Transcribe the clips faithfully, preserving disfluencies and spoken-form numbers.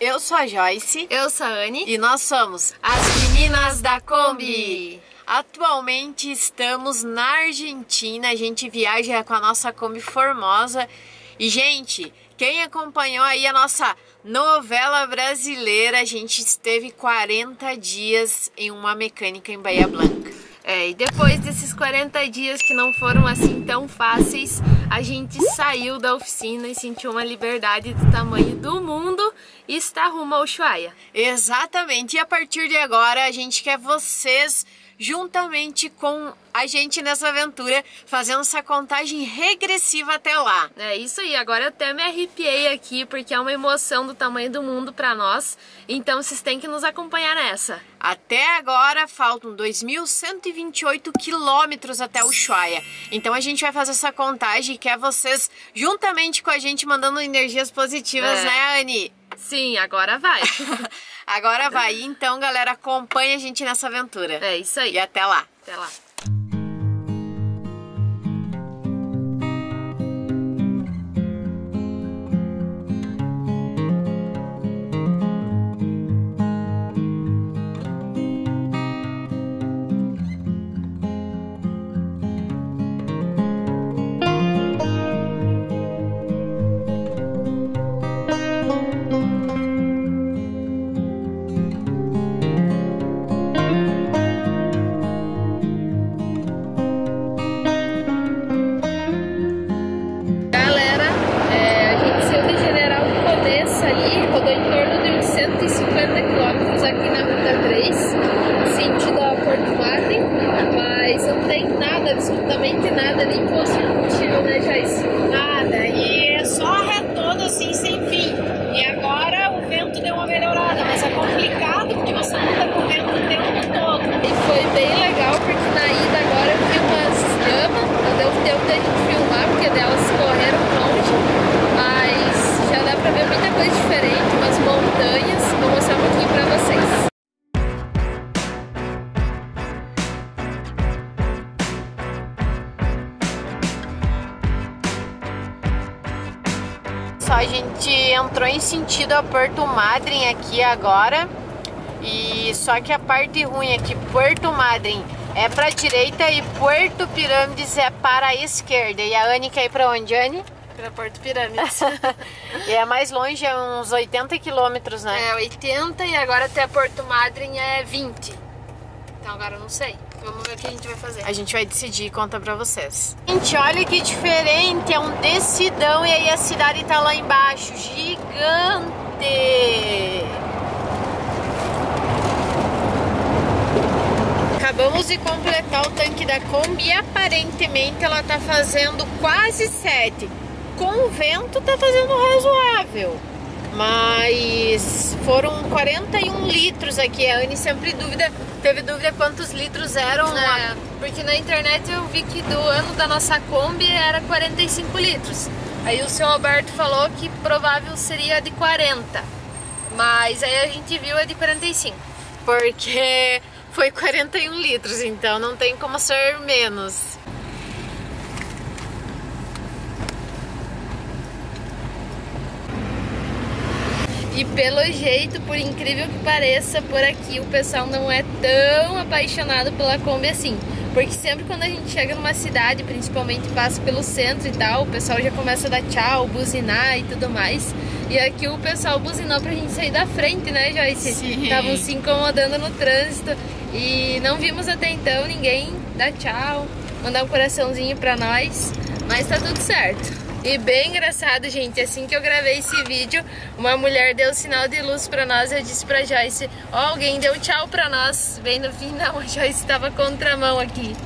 Eu sou a Joyce. Eu sou a Anne. E nós somos as Meninas da Kombi. Atualmente estamos na Argentina. A gente viaja com a nossa Kombi Formosa. E, gente, quem acompanhou aí a nossa novela brasileira, a gente esteve quarenta dias em uma mecânica em Bahia Blanca. É, e depois desses quarenta dias que não foram assim tão fáceis, a gente saiu da oficina e sentiu uma liberdade do tamanho do mundo e está rumo ao Ushuaia. Exatamente, e a partir de agora a gente quer vocês juntamente com a gente nessa aventura, fazendo essa contagem regressiva até lá. É isso aí, agora eu até me arrepiei aqui, porque é uma emoção do tamanho do mundo para nós, então vocês têm que nos acompanhar nessa. Até agora faltam dois mil cento e vinte e oito quilômetros até o Ushuaia, então a gente vai fazer essa contagem e quer vocês juntamente com a gente mandando energias positivas, é. né, Anne? Sim, agora vai. Agora vai. Então, galera, acompanha a gente nessa aventura. É isso aí. E até lá. Até lá. Absolutamente nada, nem posto de combustível, né, Joyce? Nada, e é só retorno assim, sem fim. E agora o vento deu uma melhorada, mas é complicado porque você não tá com o vento o tempo todo. E foi bem legal porque na ida agora eu vi umas lhamas, não deu tempo da gente filmar porque delas correram longe, mas já dá pra ver muita coisa diferente, umas montanhas, vou mostrar um pouquinho pra vocês. A gente entrou em sentido a Porto Madryn aqui agora, e só que a parte ruim aqui, Porto Madryn é para a direita e Porto Pirâmides é para a esquerda. E a Anne quer ir para onde, Anne? Para Porto Pirâmides. E é mais longe, é uns oitenta quilômetros, né? É, oitenta, e agora até Porto Madryn é vinte. Então agora eu não sei. Vamos ver o que a gente vai fazer. A gente vai decidir e conta pra vocês. Gente, olha que diferente, é um decidão e aí a cidade tá lá embaixo, gigante! Acabamos de completar o tanque da Kombi e aparentemente ela tá fazendo quase sete. Com o vento tá fazendo razoável. Mas foram quarenta e um litros aqui. A Anne sempre dúvida, teve dúvida quantos litros eram. É, porque na internet eu vi que do ano da nossa Kombi era quarenta e cinco litros. Aí o seu Roberto falou que provável seria de quarenta. Mas aí a gente viu é de quarenta e cinco. Porque foi quarenta e um litros, então não tem como ser menos. E pelo jeito, por incrível que pareça, por aqui o pessoal não é tão apaixonado pela Kombi assim. Porque sempre quando a gente chega numa cidade, principalmente passa pelo centro e tal, o pessoal já começa a dar tchau, buzinar e tudo mais. E aqui o pessoal buzinou pra gente sair da frente, né, Joyce? Estavam se incomodando no trânsito e não vimos até então ninguém dar tchau, mandar um coraçãozinho pra nós, mas tá tudo certo. E bem engraçado, gente, assim que eu gravei esse vídeo, uma mulher deu sinal de luz pra nós. Eu disse pra Joyce, ó, oh, alguém deu tchau pra nós. Bem no fim, não, a Joyce estava contramão aqui.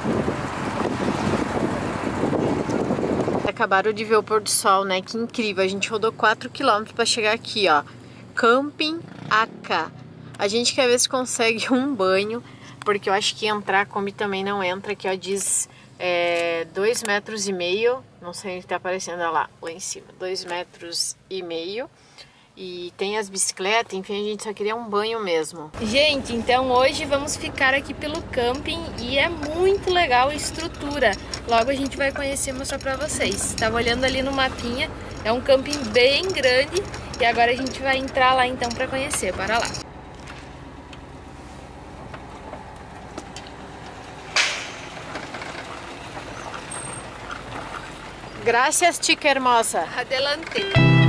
Acabaram de ver o pôr do sol, né? Que incrível, a gente rodou quatro quilômetros pra chegar aqui, ó. Camping Aca. A gente quer ver se consegue um banho, porque eu acho que entrar a Kombi também não entra, aqui ó, diz... É, dois metros e meio, não sei se tá aparecendo, olha lá, lá em cima, dois metros e meio, e tem as bicicletas, enfim, a gente só queria um banho mesmo. Gente, então hoje vamos ficar aqui pelo camping e é muito legal a estrutura, logo a gente vai conhecer e mostrar pra vocês. Tava olhando ali no mapinha, é um camping bem grande E agora a gente vai entrar lá então pra conhecer, bora lá. Gracias, chica hermosa. Adelante.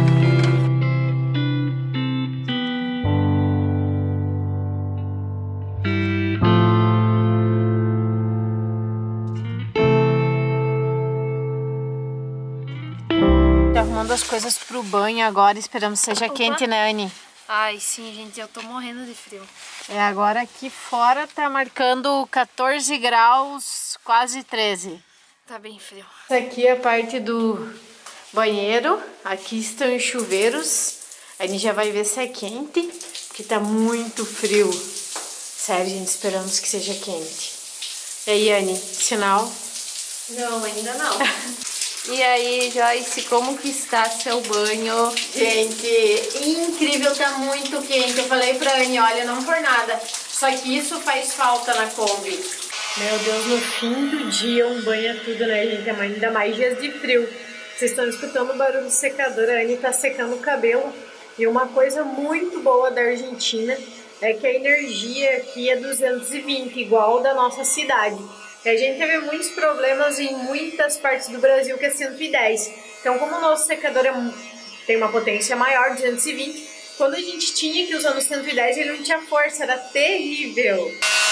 Tá arrumando as coisas pro banho agora, esperamos que seja Opa. quente, né, Anny? Ai, sim, gente, eu tô morrendo de frio. É, agora aqui fora tá marcando quatorze graus, quase treze. Tá bem frio. Essa aqui é a parte do banheiro. Aqui estão os chuveiros. A gente já vai ver se é quente, porque tá muito frio. Sério, gente, esperamos que seja quente. E aí, Anny, sinal? Não, ainda não. E aí, Joyce, como que está seu banho? Gente, incrível, tá muito quente. Eu falei pra Anny, olha, não por nada, só que isso faz falta na Kombi. Meu Deus, no fim do dia um banho é tudo, né, gente? Ainda mais dias de frio. Vocês estão escutando o barulho do secador, a Anny tá secando o cabelo. E uma coisa muito boa da Argentina é que a energia aqui é duzentos e vinte, igual da nossa cidade. E a gente teve muitos problemas em muitas partes do Brasil que é cento e dez. Então, como o nosso secador é, tem uma potência maior, duzentos e vinte, quando a gente tinha que usar no cento e dez, ele não tinha força, era terrível.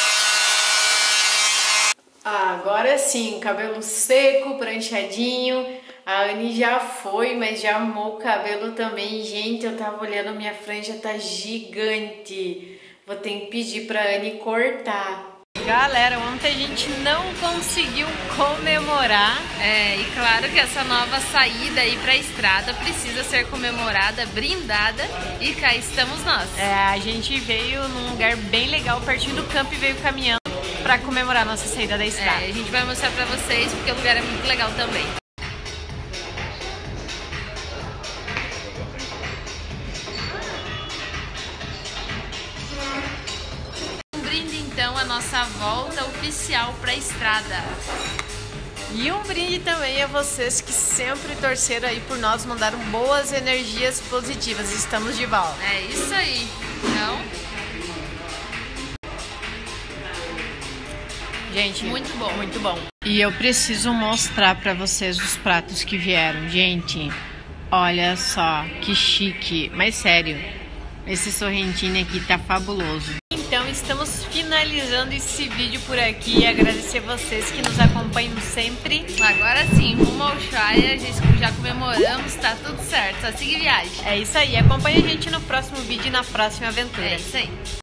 Ah, agora sim, cabelo seco, pranchadinho. A Anny já foi, mas já arrumou o cabelo também. Gente, eu tava olhando, minha franja tá gigante. Vou ter que pedir pra Anny cortar. Galera, ontem a gente não conseguiu comemorar. É, e claro que essa nova saída aí pra estrada precisa ser comemorada, brindada, e cá estamos nós. É, a gente veio num lugar bem legal, pertinho do campo, e veio caminhando pra comemorar nossa saída da estrada. É, a gente vai mostrar pra vocês, porque o lugar é muito legal também. Então, a nossa volta oficial para a estrada. E um brinde também a vocês que sempre torceram aí por nós, mandaram boas energias positivas. Estamos de volta. É isso aí. Então, gente, muito bom, muito bom. E eu preciso mostrar para vocês os pratos que vieram. Gente, olha só que chique. Mas sério, esse sorrentino aqui tá fabuloso. Então estamos finalizando esse vídeo por aqui e agradecer vocês que nos acompanham sempre. Agora sim, rumo ao Ushuaia, já comemoramos, tá tudo certo, só siga viagem. É isso aí, acompanha a gente no próximo vídeo e na próxima aventura. É isso aí.